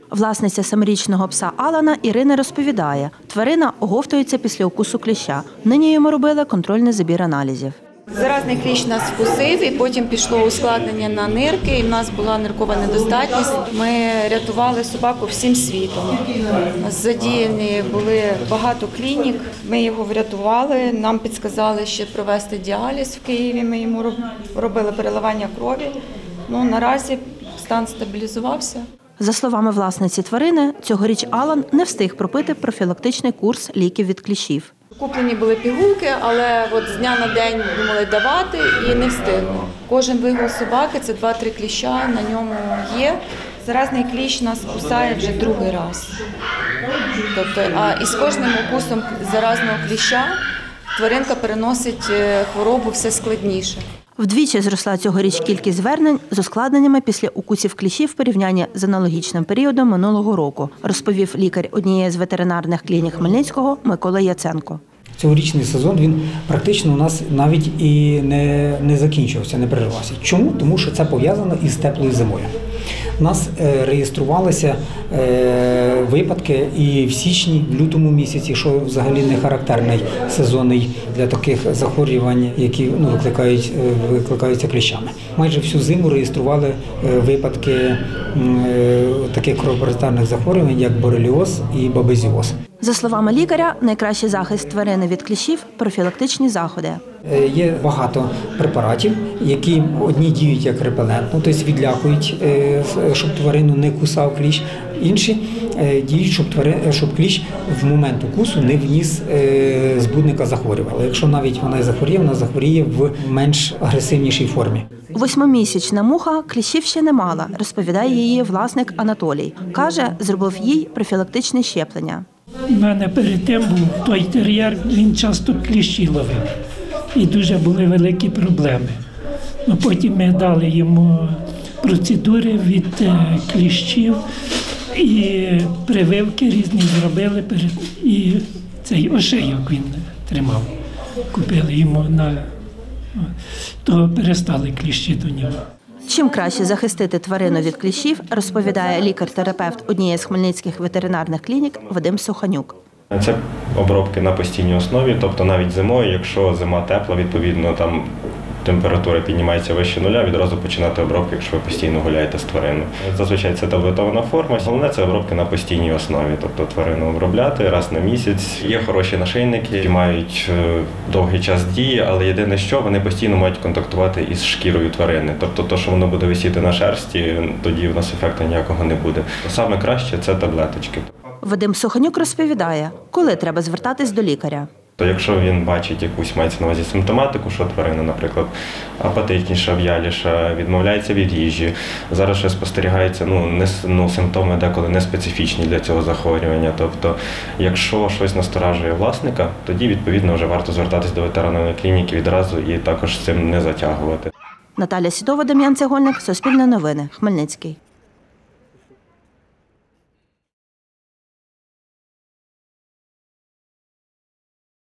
Власниця 7-річного пса Алана Ірина розповідає, тварина оговтується після укусу кліща. Нині йому робили контрольний забір аналізів. Заразний кліщ нас вкусив, і потім пішло ускладнення на нирки, і в нас була ниркова недостатність. Ми рятували собаку всім світом. Задіяні були багато клінік, ми його врятували, нам підсказали ще провести діаліз в Києві, ми йому робили переливання крові. Наразі стан стабілізувався. За словами власниці тварини, цьогоріч Алан не встиг пропити профілактичний курс ліків від кліщів. Куплені були пігулки, але з дня на день думали давати і не встигли. Кожен вигул собаки – це 2-3 кліща, на ньому є. Заразний кліщ нас кусає вже другий раз. І з кожним укусом заразного кліща тваринка переносить хворобу все складніше. Вдвічі зросла цьогоріч кількість звернень з ускладненнями після укусів кліщів в порівнянні з аналогічним періодом минулого року, розповів лікар однієї з ветеринарних клінік Хмельницького Микола Яценко. Цьогорічний сезон, він практично у нас навіть і не закінчився, не перервався. Чому? Тому що це пов'язано із теплою зимою. У нас реєструвалися випадки і в січні, в лютому місяці, що взагалі не характерний сезонний для таких захворювань, які викликаються кліщами. Майже всю зиму реєстрували випадки таких кровопаразитарних захворювань, як бореліоз і бабезіоз. За словами лікаря, найкращий захист тварини від кліщів – профілактичні заходи. Є багато препаратів, які одні діють як репелентно, тобто відлякують, щоб тварину не кусав кліщ. Інші діють, щоб кліщ в момент укусу не вніс збудника захворювання. Якщо навіть вона вона захворіє в менш агресивнішій формі. 8-місячна муха кліщів ще не мала, розповідає її власник Анатолій. Каже, зробив їй профілактичне щеплення. У мене перед тим був той тер'єр, він часто кліщі ловив. І дуже були великі проблеми. Потім ми дали йому процедури від кліщів і прививки різні зробили. І цей ошейок він тримав. Купили йому, то перестали кліщі до нього. Чим краще захистити тварину від кліщів, розповідає лікар-терапевт однієї з хмельницьких ветеринарних клінік Вадим Суханюк. Це обробки на постійній основі, тобто навіть зимою, якщо зима тепла, відповідно там температура піднімається вище нуля, відразу починати обробки, якщо ви постійно гуляєте з твариною. Зазвичай це таблетована форма. Головне – це обробки на постійній основі, тобто тварину обробляти раз на місяць. Є хороші нашийники, які мають довгий час дії, але єдине що, вони постійно мають контактувати із шкірою тварини. Тобто те, що воно буде висіти на шерсті, тоді в нас ефекту ніякого не буде. Саме краще – це таблеточки. Вадим Суханюк розповідає, коли треба звертатись до лікаря. То якщо він бачить якусь, мається на увазі симптоматику, що тварина, наприклад, апатичніша, в'яліша, відмовляється від їжі, зараз ще спостерігається симптоми деколи не специфічні для цього захворювання. Тобто, якщо щось насторажує власника, тоді, відповідно, вже варто звертатись до ветеринарної клініки відразу і також з цим не затягувати. Наталя Сідова, Дем'ян Цегольник, Суспільне новини, Хмельницький.